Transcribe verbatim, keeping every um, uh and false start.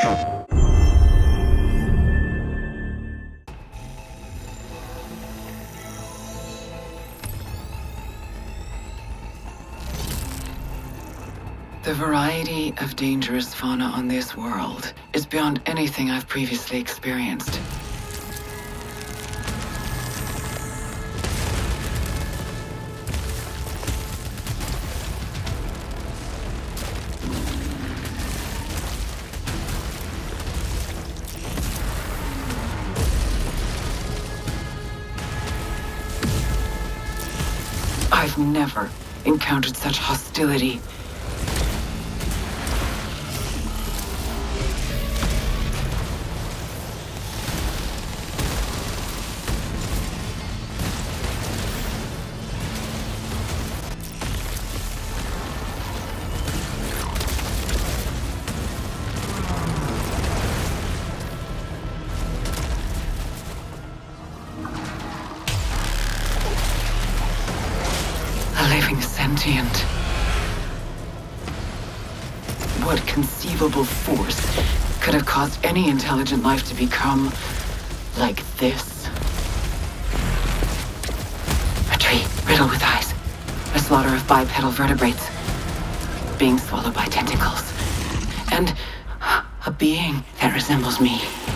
The variety of dangerous fauna on this world is beyond anything I've previously experienced. I've never encountered such hostility. A living sentient. What conceivable force could have caused any intelligent life to become like this? A tree riddled with eyes. A slaughter of bipedal vertebrates. Being swallowed by tentacles. And a being that resembles me.